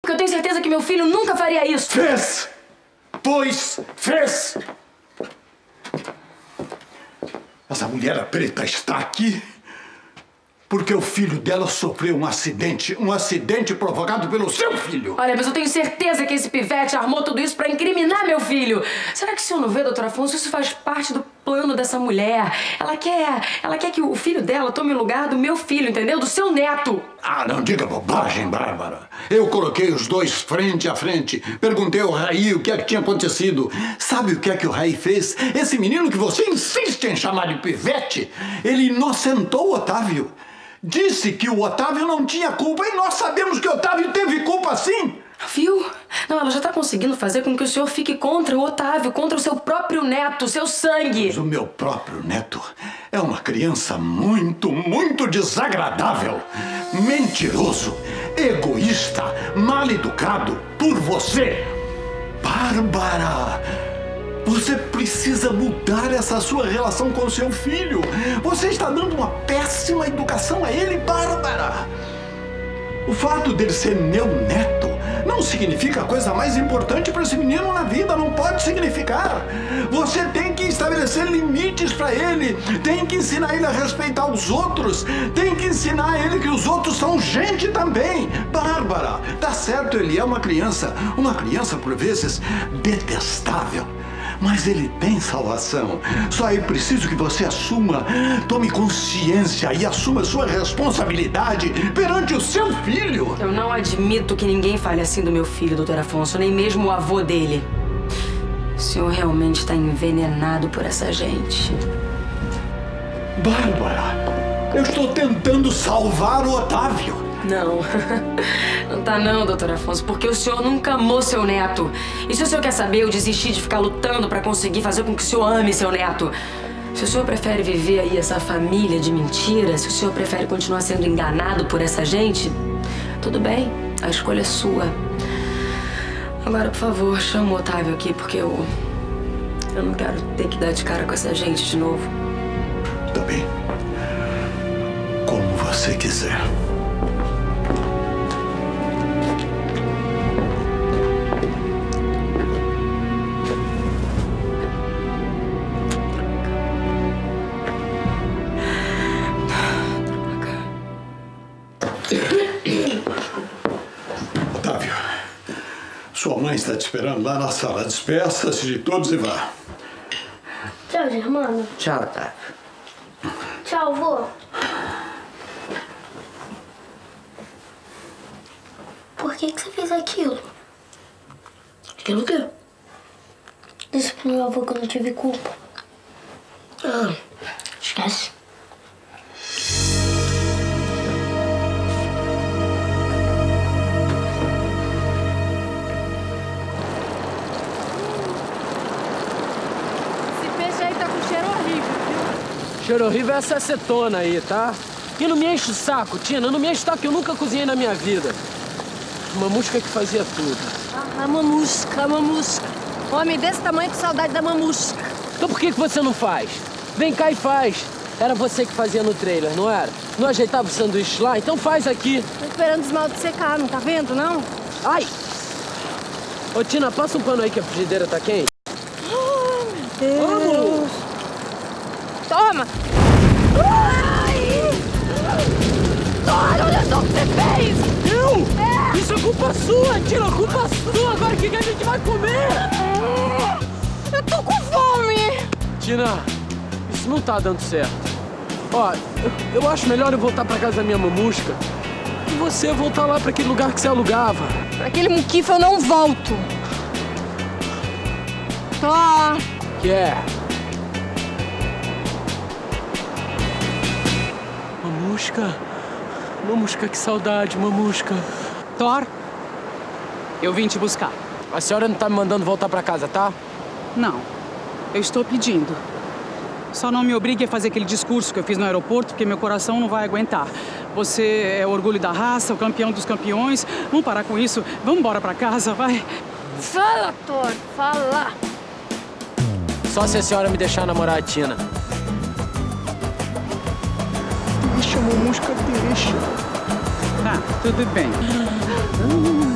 Porque eu tenho certeza que meu filho nunca faria isso. Fez! Pois fez! Essa mulher preta está aqui porque o filho dela sofreu um acidente provocado pelo seu filho. Olha, mas eu tenho certeza que esse pivete armou tudo isso pra incriminar meu filho. Será que o senhor não vê, doutor Afonso, isso faz parte do plano dessa mulher? Ela quer que o filho dela tome o lugar do meu filho, entendeu? Do seu neto. Ah, não diga bobagem, Bárbara. Eu coloquei os dois frente a frente. Perguntei ao Raí o que é que tinha acontecido. Sabe o que é que o Raí fez? Esse menino que você insiste em chamar de pivete, ele inocentou o Otávio. Disse que o Otávio não tinha culpa e nós sabemos que o Otávio teve culpa sim. Viu? Não, ela já tá conseguindo fazer com que o senhor fique contra o Otávio, contra o seu próprio neto, seu sangue. Mas o meu próprio neto é uma criança muito, muito desagradável. Mentiroso, egoísta, mal educado por você. Bárbara! Você precisa mudar essa sua relação com seu filho. Você está dando uma péssima educação a ele, Bárbara. O fato dele ser meu neto não significa a coisa mais importante para esse menino na vida. Não pode significar. Você tem que estabelecer limites para ele. Tem que ensinar ele a respeitar os outros. Tem que ensinar ele que os outros são gente também. Bárbara, tá certo, ele é uma criança por vezes detestável. Mas ele tem salvação. Só é preciso que você tome consciência e assuma sua responsabilidade perante o seu filho. Eu não admito que ninguém fale assim do meu filho, doutor Afonso, nem mesmo o avô dele. O senhor realmente está envenenado por essa gente. Bárbara, eu estou tentando salvar o Otávio. Não, não tá não, doutor Afonso, porque o senhor nunca amou seu neto. E se o senhor quer saber, eu desisti de ficar lutando pra conseguir fazer com que o senhor ame seu neto. Se o senhor prefere viver aí essa família de mentiras, se o senhor prefere continuar sendo enganado por essa gente, tudo bem, a escolha é sua. Agora, por favor, chama o Otávio aqui, porque eu não quero ter que dar de cara com essa gente de novo. Tá bem. Como você quiser. Otávio, sua mãe está te esperando lá na sala. Despeça-se de todos e vá. Tchau, Germano. Tchau, Otávio. Tchau, vô. Por que você fez aquilo? Aquilo o quê? Disse pro meu avô que eu não tive culpa. Ah, esquece. Cheiro horrível é essa acetona aí, tá? E não me enche o saco, Tina. Não me enche o saco, que eu nunca cozinhei na minha vida. Uma mosca que fazia tudo. A mamusca. Homem desse tamanho com saudade da mamusca. Então por que você não faz? Vem cá e faz. Era você que fazia no trailer, não era? Não ajeitava o sanduíche lá? Então faz aqui. Tô esperando o esmalte secar, não tá vendo, não? Ai! Ô, Tina, passa um pano aí que a frigideira tá quente. Oh, meu Deus. Vamos! Toma! Ai! Olha só o que você fez! Eu? Isso é culpa sua, Tina, culpa sua! Agora o que a gente vai comer? Eu tô com fome! Tina, isso não tá dando certo. Ó, eu acho melhor eu voltar pra casa da minha mamusca e você voltar lá pra aquele lugar que você alugava. Pra aquele muquifo eu não volto. Tá. Que é? Mamusca, que saudade, mamusca. Thor, eu vim te buscar. A senhora não tá me mandando voltar pra casa, tá? Não, eu estou pedindo. Só não me obrigue a fazer aquele discurso que eu fiz no aeroporto, porque meu coração não vai aguentar. Você é o orgulho da raça, o campeão dos campeões. Vamos parar com isso. Vamos embora pra casa, vai. Fala, Thor, fala. Só se a senhora me deixar namorar a Tina. Deixa, mamusca, deixa. Tá, tudo bem.